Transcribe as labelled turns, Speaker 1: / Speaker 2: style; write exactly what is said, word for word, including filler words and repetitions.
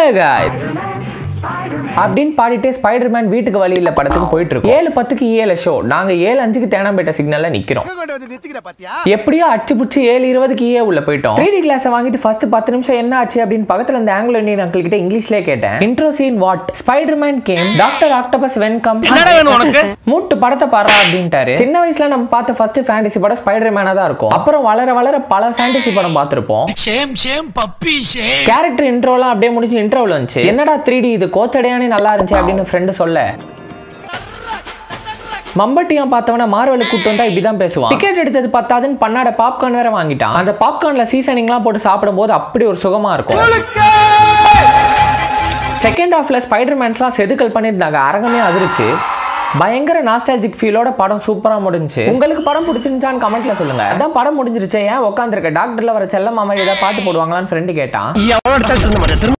Speaker 1: Hey guys, அப்படின்னு பாடிட்டே Spiderman வீட்டுக்கு வழியில படத்துக்கு போயிட்டு இருக்கோம். ஏழு பத்துக்கு ஏழு ஷோ. நாங்க ஏழு அஞ்சுக்கு தேனாம்பேட்டை சிக்னல்ல நிக்கிறோம். எப்படியோ அச்சு புடிச்சு ஏழு இருபதுக்கு ஏ உள்ள போயிட்டோம். த்ரீ டி கிளாஸ் வாங்கிட்டு ஃபர்ஸ்ட் பத்து நிமிஷம் என்ன ஆச்சு அப்படின்னு பக்கத்துல இந்த ஆங்கிலோ இந்தியன் அங்கிள் கிட்ட இங்கிலீஷ்லயே கேட்டேன். Intro scene what? Spiderman game, Doctor Octopus welcome. என்னடா வேணும் உனக்கு? மூட்டு படத்தை பாறா அப்படின்ட்டாரு. சின்ன வயசுல நம்ம பார்த்த ஃபர்ஸ்ட் ஃபேண்டசி படம் ஸ்பைடர்மேனா தான் இருக்கும். அப்புறம் வளர வளர பல ஃபேண்டசி படம் பார்த்திருப்போம். Same same puppy same. Character இன்ட்ரோலாம் அப்படியே முடிஞ்சு இன்ட்ரோல வந்துச்சு. என்னடா த்ரீ டி இது கோச்சடையானே நல்லா இருந்துச்சு அப்படின்னு ஃப்ரெண்ட் சொல்ல, மம்பட்டியம் பார்த்தவன மார்வெலுக்கு கூட்டு வந்தா இப்படிதான் பேசுவான். டிக்கெட் எடுத்தது பத்தாதுன்னு பன்னாட பாப்கார்ன் வேற வாங்கிட்டான். அந்த பாப்கார்ன்ல சீசனிங்லாம் போட்டு சாப்பிடும் போது அப்படி ஒரு சுகமா இருக்கும். செகண்ட் ஹாஃப்ல ஸ்பைடர்மேன்ஸ்லாம் செதுக்கல் பண்ணியிருந்தாங்க. அரங்கமே அதிர்ச்சி. பயங்கர நாஸ்டாலஜிக் ஃபீலோட படம் சூப்பரா முடிஞ்சுச்சு. உங்களுக்கு படம் பிடிச்சிருந்துச்சான்னு கமெண்ட்ல சொல்லுங்க. அதான் படம் முடிஞ்சிருச்சு, ஏன் உட்காந்துருக்க டாக்டர்ல வர செல்லம்மா மாதிரி ஏதாவது பாட்டு போடுவாங்களான்னு ஃப்ரெண்டு கேட்டான்.